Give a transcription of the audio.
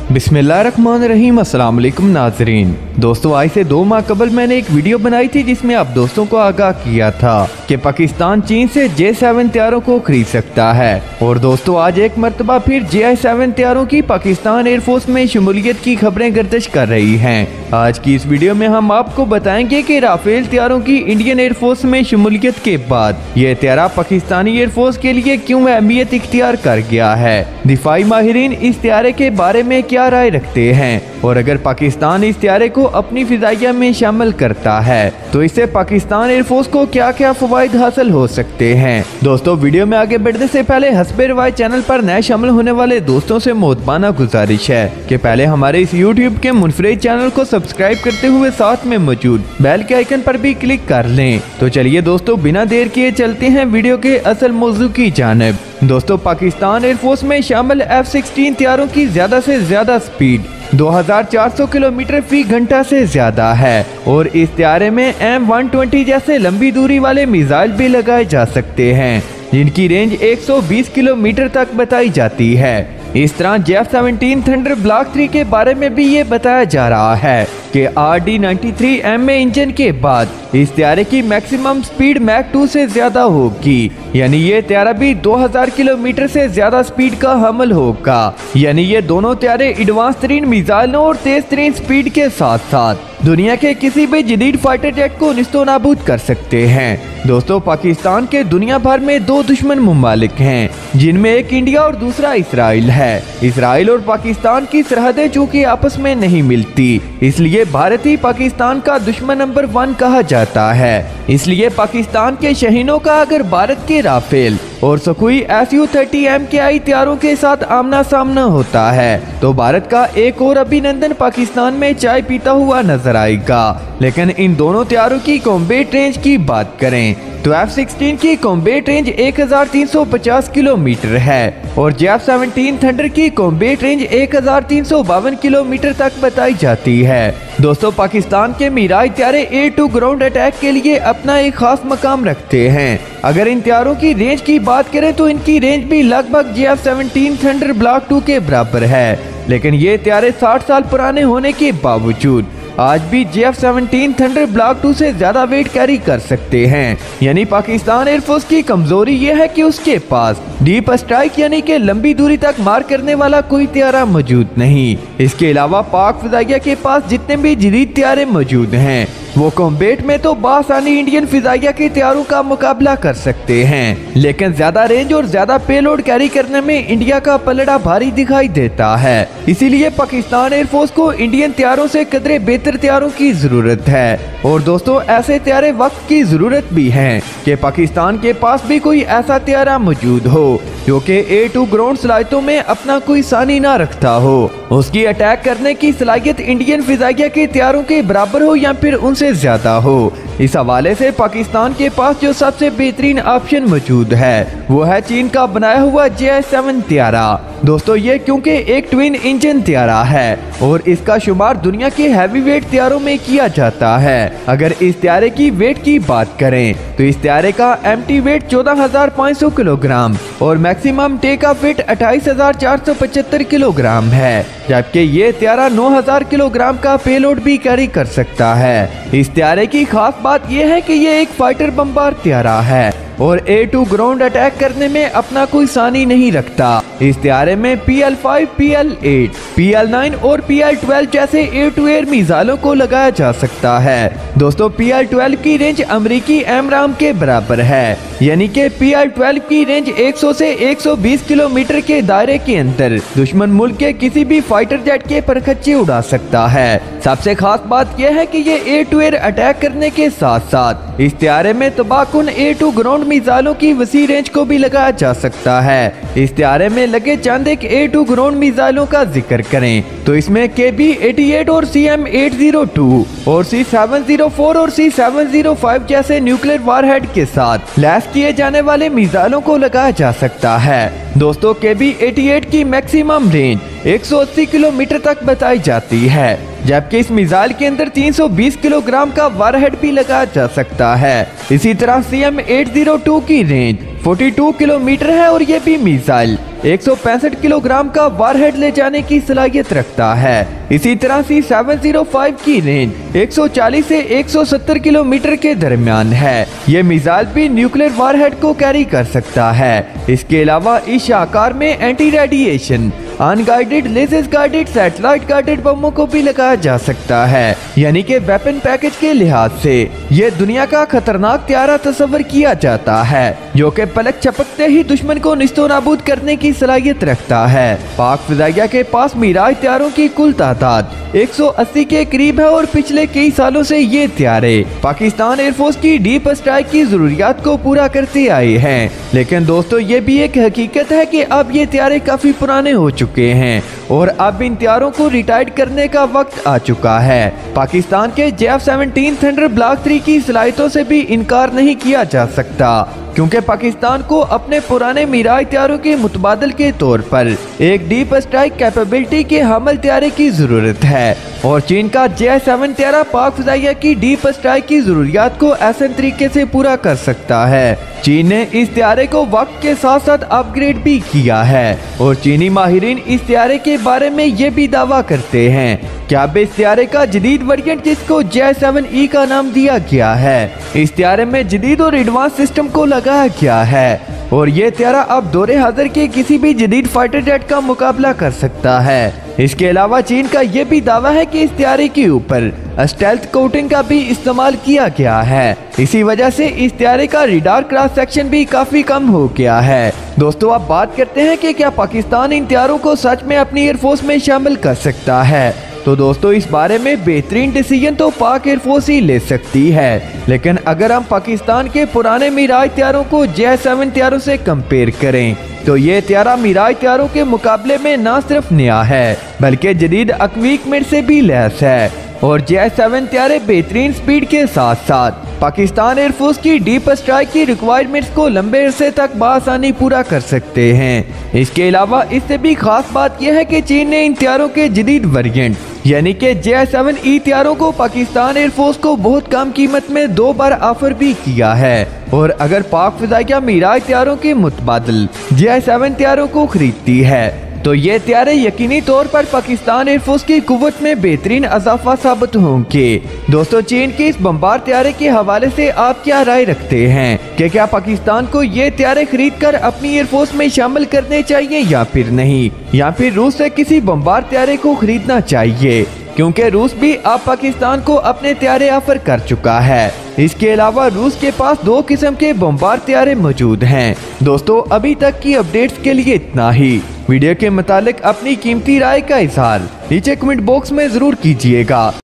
बिस्मिल्लाहिर्रहमानिर्रहीम। अस्सलाम वालेकुम नाजरीन। दोस्तों, आज से 2 माह कबल मैंने एक वीडियो बनाई थी जिसमें आप दोस्तों को आगाह किया था कि पाकिस्तान चीन से J7 तैयारों को खरीद सकता है। और दोस्तों, आज एक मरतबा फिर J7 तैयारों की पाकिस्तान एयरफोर्स में शमूलियत की खबरें गर्दिश कर रही हैं। आज की इस वीडियो में हम आपको बताएंगे कि राफेल तैयारों की इंडियन एयरफोर्स में शमूलियत के बाद ये तैयारा पाकिस्तानी एयरफोर्स के लिए क्यों अहमियत इख्तियार कर गया है, दिफाई माहिरीन इस तैयारे के बारे में क्या राय रखते हैं, और अगर पाकिस्तान इस तैयारे को अपनी फिजाइया में शामिल करता है तो इससे पाकिस्तान एयरफोर्स को क्या क्या फवाइद हासिल हो सकते हैं। दोस्तों, वीडियो में आगे बढ़ने से पहले हस्बे रिवायत चैनल पर नए शामिल होने वाले दोस्तों से मोहब्बाना गुजारिश है कि पहले हमारे इस यूट्यूब के मुनफरिद चैनल को सब्सक्राइब करते हुए साथ में मौजूद बेल के आइकन पर भी क्लिक कर लें। तो चलिए दोस्तों, बिना देर किए चलते हैं वीडियो के असल मौजू की जानिब। दोस्तों, पाकिस्तान एयरफोर्स में शामिल F-16 तैयारों की ज्यादा से ज्यादा स्पीड 2400 किलोमीटर फी घंटा से ज्यादा है और इस तैयारे में M120 जैसे लंबी दूरी वाले मिसाइल भी लगाए जा सकते हैं जिनकी रेंज 120 किलोमीटर तक बताई जाती है। इस तरह J-17 थंडर ब्लॉक 3 के बारे में भी ये बताया जा रहा है कि RD-93M इंजन के बाद इस तैयारे की मैक्सिमम स्पीड मैक 2 से ज्यादा होगी, यानी ये तैयारा भी 2000 किलोमीटर से ज्यादा स्पीड का हमल होगा। यानी ये दोनों तैयारे एडवांस तरीन मिसाइलों और तेज तरीन स्पीड के साथ साथ दुनिया के किसी भी जदीद फाइटर जेट को निस्तो नाबूद कर सकते हैं। दोस्तों, पाकिस्तान के दुनिया भर में 2 दुश्मन मुमालिक हैं जिनमें एक इंडिया और दूसरा इसराइल है। इसराइल और पाकिस्तान की सरहदें चूंकि आपस में नहीं मिलती, इसलिए भारत ही पाकिस्तान का दुश्मन नंबर 1 कहा जाता है। इसलिए पाकिस्तान के शहीनों का अगर भारत के राफेल और सुखोई Su-30 MKI तैयारों के साथ आमना सामना होता है तो भारत का एक और अभिनंदन पाकिस्तान में चाय पीता हुआ नजर आएगा। लेकिन इन दोनों तैयारों की कॉम्बैट रेंज की बात करें तो F-16 की कॉम्बैट रेंज 1350 किलोमीटर है और J-17 थंडर की कॉम्बैट रेंज 1352 किलोमीटर तक बताई जाती है। दोस्तों, पाकिस्तान के मिराज तैयारे एयर टू ग्राउंड अटैक के लिए अपना एक खास मकाम रखते हैं। अगर इन तैयारों की रेंज की बात करें तो इनकी रेंज भी लगभग J-17 थंडर ब्लॉक 2 के बराबर है, लेकिन ये तैयारे 60 साल पुराने होने के बावजूद आज भी J-17 थंडर ब्लॉक 2 से ज्यादा वेट कैरी कर सकते हैं। यानी पाकिस्तान एयरफोर्स की कमजोरी यह है कि उसके पास डीप स्ट्राइक यानी कि लंबी दूरी तक मार करने वाला कोई तैयारा मौजूद नहीं। इसके अलावा पाक फिजाइया के पास जितने भी जदीद तैयारे मौजूद हैं वो कॉम्बैट में तो बासानी इंडियन फिजाइया के तैयारों का मुकाबला कर सकते हैं, लेकिन ज्यादा रेंज और ज्यादा पेलोड कैरी करने में इंडिया का पलड़ा भारी दिखाई देता है। इसीलिए पाकिस्तान एयरफोर्स को इंडियन तैयारों से कदरे बेहतर तैयारों की जरूरत है। और दोस्तों, ऐसे तैयारे वक्त की जरूरत भी है कि पाकिस्तान के पास भी कोई ऐसा तैयारा मौजूद हो जो कि एयर टू ग्राउंड सलाहियतों में अपना कोई सानी ना रखता हो, उसकी अटैक करने की सलाहियत इंडियन फिजाइया के तैयारों के बराबर हो या फिर उनसे ज्यादा हो। इस हवाले से पाकिस्तान के पास जो सबसे बेहतरीन ऑप्शन मौजूद है वो है चीन का बनाया हुआ J-7 तैयारा। दोस्तों, ये क्योंकि एक ट्विन इंजन तैयारा है और इसका शुमार दुनिया के हैवी वेट तैयारों में किया जाता है। अगर इस तैयारे की वेट की बात करें तो इस तैयारे का एम्प्टी वेट 14,500 किलोग्राम और maximum take off weight 28,475 kilogram है, जबकि ये तैयारा 9,000 किलोग्राम का पेलोड भी कैरी कर सकता है। इस तैयारे की खास बात यह है कि ये एक फाइटर बम्बार तैयारा है और एयर टू ग्राउंड अटैक करने में अपना कोई सानी नहीं रखता। इस तैयारे में PL-5, PL-8, PL-9 और PL-12 जैसे एयर टू एयर मिसाइलों को लगाया जा सकता है। दोस्तों, PL-12 की रेंज अमेरिकी AMRAAM के बराबर है, यानी कि PL-12 की रेंज 100 से 120 किलोमीटर के दायरे के अंदर दुश्मन मुल्क के किसी भी फाइटर जेट के परखच्चे उड़ा सकता है। सबसे खास बात यह है कि ये एयर टू एयर अटैक करने के साथ साथ इस तैयारे में तबाहकुन एयर टू ग्राउंड मिसाइलों की वसी रेंज को भी लगाया जा सकता है। इस तैयारे में लगे चंद एक एयर टू ग्राउंड मिसाइलों का जिक्र करें तो इसमें KB-88 और CM-802 और C-704 और C-705 जैसे न्यूक्लियर वारहेड के साथ लैस किए जाने वाले मिसाइलों को लगाया जा सकता है। दोस्तों, KB-88 की मैक्सिमम रेंज 180 किलोमीटर तक बताई जाती है, जबकि इस मिसाइल के अंदर 320 किलोग्राम का वारहेड भी लगाया जा सकता है। इसी तरह CM-802 की रेंज 42 किलोमीटर है और ये भी मिसाइल 165 किलोग्राम का वारहेड ले जाने की सलाहियत रखता है। इसी तरह C-705 की रेंज 140 से 170 किलोमीटर के दरमियान है। ये मिसाइल भी न्यूक्लियर वारहेड को कैरी कर सकता है। इसके अलावा इस शाहकार में anti radiation, unguided, laser guided, satellite guided बमों को भी लगाया जा सकता है। यानी कि वेपन पैकेज के लिहाज से ये दुनिया का खतरनाक त्यारा तस्वर किया जाता है, जो कि पलक झपकते ही दुश्मन को निस्तो नाबूद करने की सलाहियत रखता है। पाक फिजाइया के पास मिराज त्यारों की कुल तादाद 180 के करीब है और पिछले कई सालों से ये त्यारे पाकिस्तान एयरफोर्स की डीप स्ट्राइक की जरूरियात को पूरा करते आए हैं। लेकिन दोस्तों, ये भी एक हकीकत है कि अब ये त्यारे काफी पुराने हो चुके हैं और अब इन त्यारों को रिटायर्ड करने का वक्त आ चुका है। पाकिस्तान के JF-17 थंडर ब्लॉक 3 की सलाहियतों से भी इनकार नहीं किया जा सकता, क्योंकि पाकिस्तान को अपने पुराने मिराज त्यारों के मुतबादल के तौर पर एक डीप स्ट्राइक कैपेबिलिटी के हमल त्यारे की जरूरत है। और चीन का JS-7 त्यारा पाक फिजाइया की डीप स्ट्राइक की जरूरियात को ऐसे तरीके से पूरा कर सकता है। चीन ने इस त्यारे को वक्त के साथ साथ अपग्रेड भी किया है और चीनी माहिरीन इस त्यारे के बारे में ये भी दावा करते हैं कि अब इस त्यारे का जदीद वेरिएंट, जिसको JS-7E का नाम दिया गया है, इस त्यारे में जदीद और एडवांस सिस्टम को लगाया गया है और ये त्यारा अब दौरे हाजिर के किसी भी जदीद फाइटर जेट का मुकाबला कर सकता है। इसके अलावा चीन का ये भी दावा है कि इस त्यारे के ऊपर स्टेल्थ कोटिंग का भी इस्तेमाल किया गया है। इसी वजह से इस त्यारे का रडार क्रॉस सेक्शन भी काफी कम हो गया है। दोस्तों, अब बात करते हैं कि क्या पाकिस्तान इन त्यारों को सच में अपनी एयरफोर्स में शामिल कर सकता है। तो दोस्तों, इस बारे में बेहतरीन डिसीजन तो पाक एयरफोर्स ही ले सकती है, लेकिन अगर हम पाकिस्तान के पुराने मिराज त्यारों को JS-7 त्यारों से कंपेयर करें तो ये त्यारा मिराज त्यारों के मुकाबले में न सिर्फ नया है बल्कि जदीद इक्विपमेंट से भी लैस है। और JS-7 त्यारे बेहतरीन स्पीड के साथ साथ पाकिस्तान एयरफोर्स की डीप स्ट्राइक की रिक्वायरमेंट्स को लंबे अरसे तक बआसानी पूरा कर सकते हैं। इसके अलावा इससे भी खास बात यह है कि चीन ने इन त्यारों के जदीद वेरिएंट यानी कि JS-7E त्यारों को पाकिस्तान एयरफोर्स को बहुत कम कीमत में 2 बार ऑफर भी किया है। और अगर पाक फिजाइया मिराज त्यारों के मुतबादल JS-7 त्यारों को खरीदती है तो ये त्यारे यकीनी तौर पर पाकिस्तान एयरफोर्स की कुव्वत में बेहतरीन इजाफा साबित होंगे। दोस्तों, चीन के इस बमबार त्यारे के हवाले से आप क्या राय रखते हैं कि क्या पाकिस्तान को ये त्यारे खरीदकर अपनी एयरफोर्स में शामिल करने चाहिए या फिर नहीं, या फिर रूस से किसी बमबार त्यारे को खरीदना चाहिए, क्योंकि रूस भी अब पाकिस्तान को अपने त्यारे ऑफर कर चुका है। इसके अलावा रूस के पास 2 किस्म के बमबार त्यारे मौजूद हैं। दोस्तों, अभी तक की अपडेट्स के लिए इतना ही। वीडियो के मुतालिक अपनी कीमती राय का इजहार नीचे कमेंट बॉक्स में जरूर कीजिएगा।